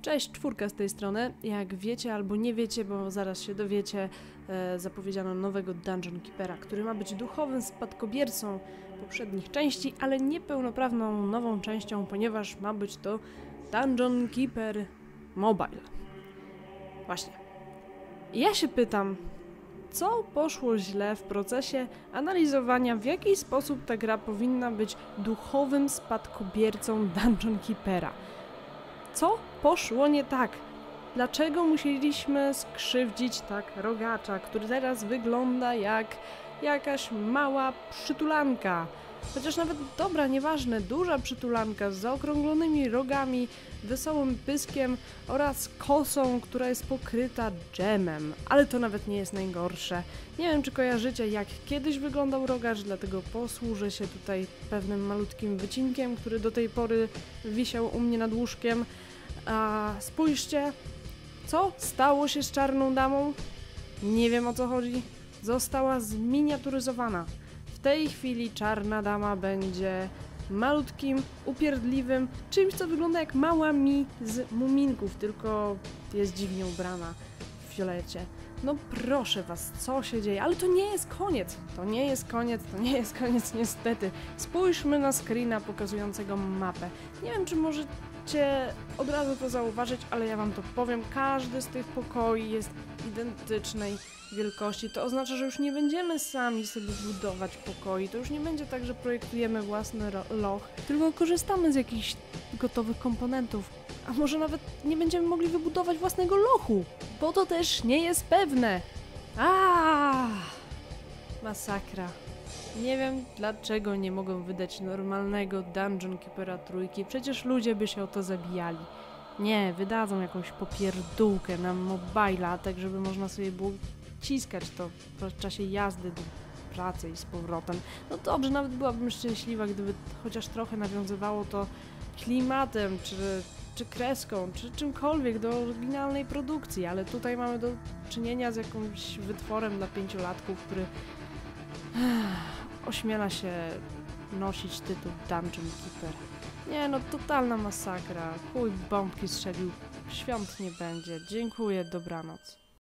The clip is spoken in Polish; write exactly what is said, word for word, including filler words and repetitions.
Cześć, czwórka z tej strony. Jak wiecie albo nie wiecie, bo zaraz się dowiecie, e, zapowiedziano nowego Dungeon Keepera, który ma być duchowym spadkobiercą poprzednich części, ale niepełnoprawną nową częścią, ponieważ ma być to Dungeon Keeper Mobile. Właśnie. I ja się pytam, co poszło źle w procesie analizowania, w jaki sposób ta gra powinna być duchowym spadkobiercą Dungeon Keepera? Co poszło nie tak? Dlaczego musieliśmy skrzywdzić tak rogacza, który teraz wygląda jak jakaś mała przytulanka? Chociaż nawet dobra, nieważne, duża przytulanka z zaokrąglonymi rogami, wesołym pyskiem oraz kosą, która jest pokryta dżemem. Ale to nawet nie jest najgorsze. Nie wiem, czy kojarzycie, jak kiedyś wyglądał rogacz, dlatego posłużę się tutaj pewnym malutkim wycinkiem, który do tej pory wisiał u mnie nad łóżkiem. A spójrzcie, co stało się z czarną damą? Nie wiem, o co chodzi. Została zminiaturyzowana. W tej chwili czarna dama będzie malutkim, upierdliwym czymś, co wygląda jak mała mi z muminków, tylko jest dziwnie ubrana w fiolecie. No proszę was, co się dzieje? Ale to nie jest koniec. To nie jest koniec, to nie jest koniec niestety. Spójrzmy na screena pokazującego mapę. Nie wiem, czy możecie od razu to zauważyć, ale ja wam to powiem. Każdy z tych pokoi jest identycznej wielkości. To oznacza, że już nie będziemy sami sobie budować pokoi. To już nie będzie tak, że projektujemy własny loch, tylko korzystamy z jakichś gotowych komponentów. A może nawet nie będziemy mogli wybudować własnego lochu, bo to też nie jest pewne. Aaaa! Masakra. Nie wiem, dlaczego nie mogą wydać normalnego Dungeon Keepera trójki. Przecież ludzie by się o to zabijali. Nie, wydadzą jakąś popierdółkę na mobila, tak żeby można sobie było ciskać to w czasie jazdy do pracy i z powrotem. No dobrze, nawet byłabym szczęśliwa, gdyby chociaż trochę nawiązywało to klimatem, czy, czy kreską, czy czymkolwiek do oryginalnej produkcji, ale tutaj mamy do czynienia z jakimś wytworem dla pięciolatków, który ośmiela się nosić tytuł Dungeon Keeper. Nie no, totalna masakra. Chuj bombki strzelił. Świąt nie będzie. Dziękuję, dobranoc.